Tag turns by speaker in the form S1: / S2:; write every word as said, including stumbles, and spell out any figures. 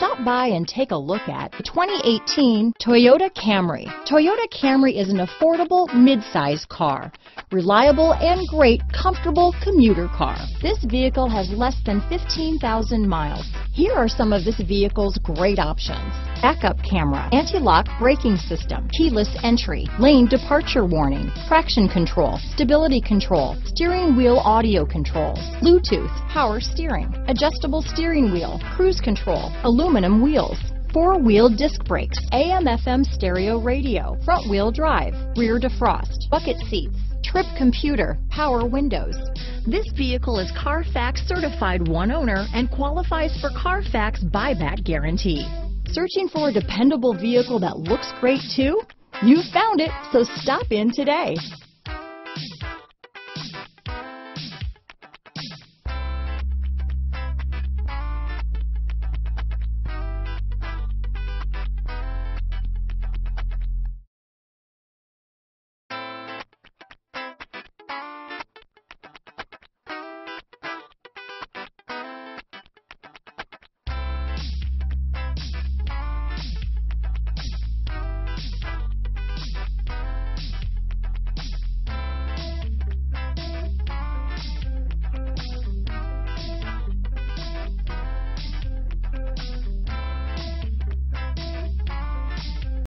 S1: Stop by and take a look at the twenty eighteen Toyota Camry. Toyota Camry is an affordable midsize car, reliable and great comfortable commuter car. This vehicle has less than fifteen thousand miles. Here are some of this vehicle's great options: backup camera, anti-lock braking system, keyless entry, lane departure warning, traction control, stability control, steering wheel audio controls, Bluetooth, power steering, adjustable steering wheel, cruise control, aluminum wheels, four-wheel disc brakes, A M F M stereo radio, front-wheel drive, rear defrost, bucket seats, trip computer, power windows. This vehicle is Carfax certified one owner and qualifies for Carfax buyback guarantee. Searching for a dependable vehicle that looks great too? You found it, so stop in today.